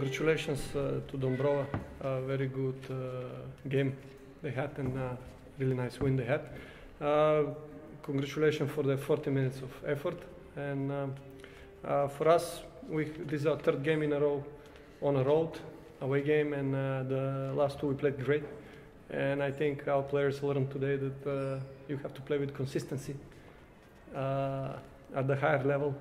congratulations to Dąbrowa. Very good game they had and really nice win they had. Congratulations for the 40 minutes of effort. And for us, this is our third game in a row on a road, away game, and the last two we played great. And I think our players learned today that you have to play with consistency at the higher level.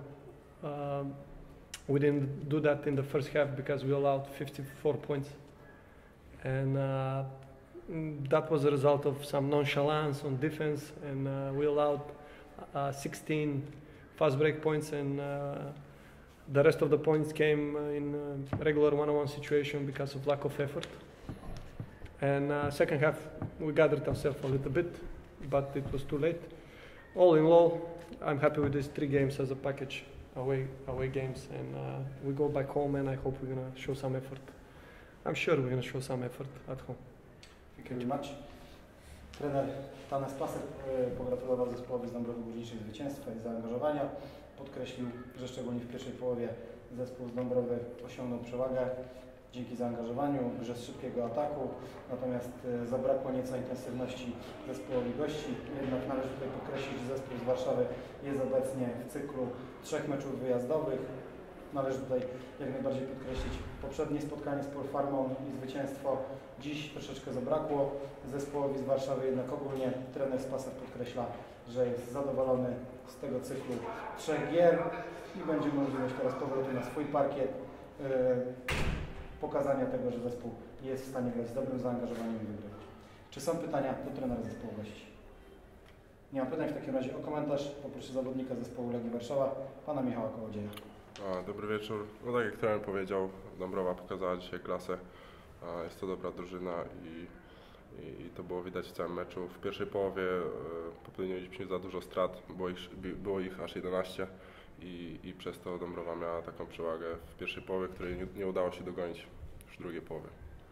We didn't do that in the first half because we allowed 54 points. And that was a result of some nonchalance on defense, and we allowed 16 fast break points, and the rest of the points came in regular one-on-one situation because of lack of effort. And second half, we gathered ourselves a little bit, but it was too late. All in all, I'm happy with these 3 games as a package, away games, and we go back home, and I hope we're gonna show some effort. I'm sure we're gonna show some effort at home. Thank you very much. Trener Tanes Pasek pogratulował zespołowi z Dąbrowy Górniczej zwycięstwa i zaangażowania. Podkreślił, że szczególnie w pierwszej połowie zespół z Dąbrowy osiągnął przewagę dzięki zaangażowaniu, grze z szybkiego ataku, natomiast zabrakło nieco intensywności zespołowi gości. Jednak należy tutaj podkreślić, że zespół z Warszawy jest obecnie w cyklu 3 meczów wyjazdowych. Należy tutaj jak najbardziej podkreślić poprzednie spotkanie z Polfarmą i zwycięstwo. Dziś troszeczkę zabrakło zespołowi z Warszawy, jednak ogólnie trener Spasek podkreśla, że jest zadowolony z tego cyklu 3 gier i będzie możliwość teraz powrotu na swój parkiet, pokazania tego, że zespół jest w stanie grać z dobrym zaangażowaniem i wygrywać. Czy są pytania do trenera zespołu gości? Nie ma pytań, w takim razie o komentarz poproszę zawodnika zespołu Legii Warszawa, pana Michała Kołodzieja. Dobry wieczór. No tak jak trener powiedział, Dąbrowa pokazała dzisiaj klasę. Jest to dobra drużyna i to było widać w całym meczu. W pierwszej połowie popełniliśmy za dużo strat, było ich aż 11 i przez to Dąbrowa miała taką przewagę w pierwszej połowie, której nie udało się dogonić już w drugiej połowie.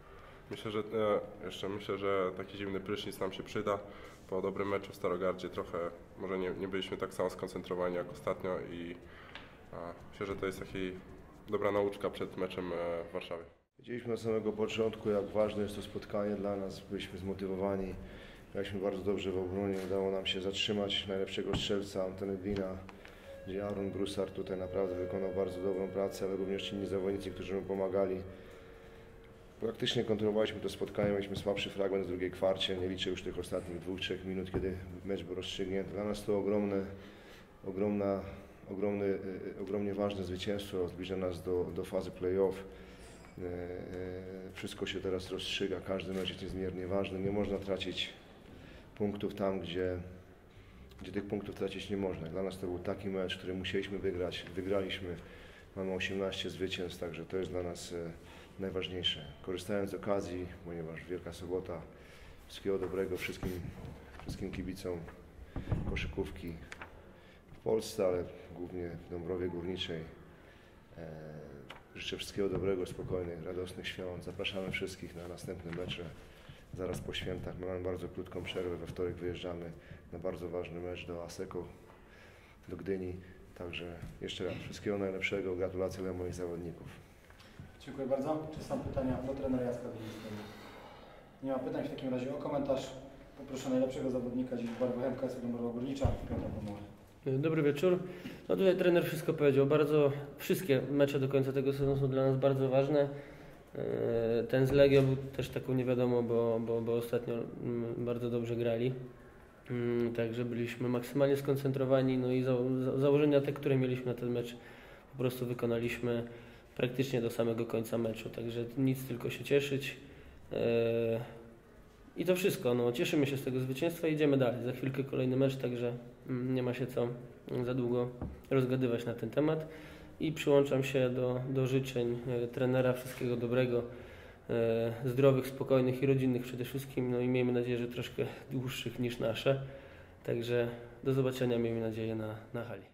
Myślę, że taki zimny prysznic nam się przyda. Po dobrym meczu w Starogardzie trochę może nie byliśmy tak samo skoncentrowani jak ostatnio i myślę, że to jest taka dobra nauczka przed meczem w Warszawie. Wiedzieliśmy od samego początku, jak ważne jest to spotkanie dla nas. Byliśmy zmotywowani, graliśmy bardzo dobrze w obronie. Udało nam się zatrzymać najlepszego strzelca Antony Glina, gdzie Aaron Broussard tutaj naprawdę wykonał bardzo dobrą pracę, ale również inni zawodnicy, którzy mu pomagali. Praktycznie kontrolowaliśmy to spotkanie, mieliśmy słabszy fragment w drugiej kwarcie. Nie liczę już tych ostatnich 2-3 minut, kiedy mecz był rozstrzygnięty. Dla nas to ogromnie ważne zwycięstwo, zbliża nas do fazy play-off. Wszystko się teraz rozstrzyga, każdy mecz jest niezmiernie ważny. Nie można tracić punktów tam, gdzie tych punktów tracić nie można. Dla nas to był taki mecz, który musieliśmy wygrać. Wygraliśmy, mamy 18 zwycięstw, także to jest dla nas najważniejsze. Korzystając z okazji, ponieważ Wielka Sobota, wszystkiego dobrego wszystkim kibicom koszykówki w Polsce, ale głównie w Dąbrowie Górniczej. Życzę wszystkiego dobrego, spokojnych, radosnych świąt. Zapraszamy wszystkich na następne mecze zaraz po świętach. My mamy bardzo krótką przerwę, we wtorek wyjeżdżamy na bardzo ważny mecz do ASEKO, do Gdyni. Także jeszcze raz wszystkiego najlepszego, gratulacje dla moich zawodników. Dziękuję bardzo. Czy są pytania do trenera Jacka Wielińskiego? Nie ma pytań, w takim razie o komentarz poproszę najlepszego zawodnika dziś w barwach MKS-u Dąbrowa Górnicza, Piotra Pomola. Dobry wieczór. No tutaj trener wszystko powiedział. Wszystkie mecze do końca tego sezonu są dla nas bardzo ważne. Ten z Legią był też taką niewiadomą, bo ostatnio bardzo dobrze grali. Także byliśmy maksymalnie skoncentrowani, no i założenia te, które mieliśmy na ten mecz, po prostu wykonaliśmy praktycznie do samego końca meczu. Także nic, tylko się cieszyć. I to wszystko. No, cieszymy się z tego zwycięstwa i idziemy dalej. Za chwilkę kolejny mecz, także nie ma się co za długo rozgadywać na ten temat. I przyłączam się do życzeń trenera. Wszystkiego dobrego, zdrowych, spokojnych i rodzinnych przede wszystkim. No i miejmy nadzieję, że troszkę dłuższych niż nasze. Także do zobaczenia, miejmy nadzieję, na hali.